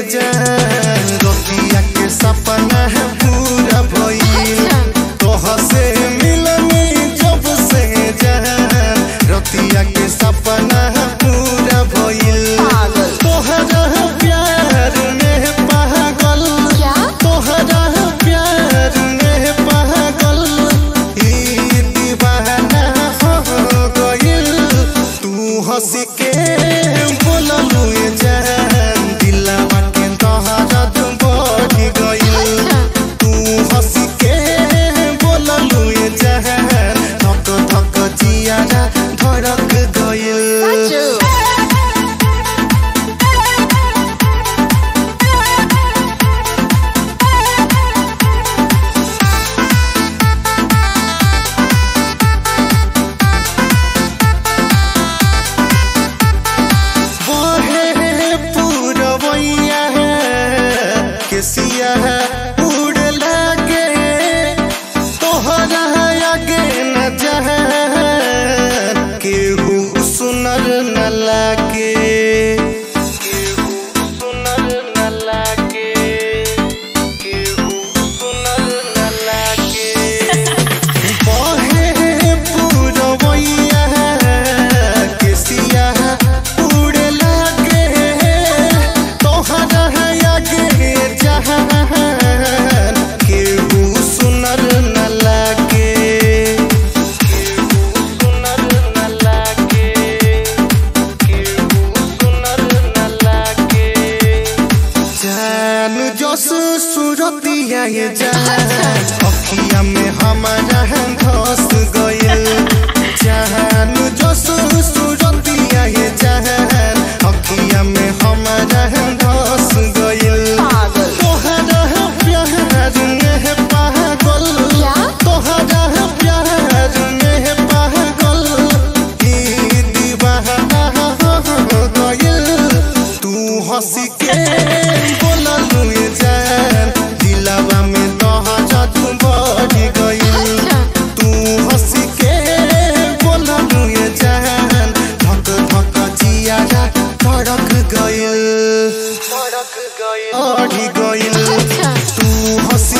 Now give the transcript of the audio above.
जान रोतिया के सपना है पूरा भइल तोह से मिलनी जब से जान रोतिया के सपना है पूरा भइल तोहरा प्यार में पागल तोहरा प्यार में पागल ई दीवाना हो गइल तू हंस के बोललू जान दिलवा के दर्द बढ़ गइल तू हंस के बोललू जान धक धक जियारा धड़क गइल सिया उड़ लागे तोहरा आगे न जान केहू सुनर न लागे केहू सुनर न लागे केहू सुनर न लागे बहे पुरवैया के सिया उड़ लागे तोहरा आगे केहू सुनर न लागे केहू सुनर न लागे केहू सुनर न लागे जान जोश सूरतिया ये जान अखिया में हमारा धस गइल जान जोश सूरतिया ये जान अखिया में हमारा धस गइल हंसी के बोललू जान दिलवा में दर्द बढ़ गइल तू हंसी के बोललू जान धक धक जियारा धड़क गइल बढ़ गइल तू हंसी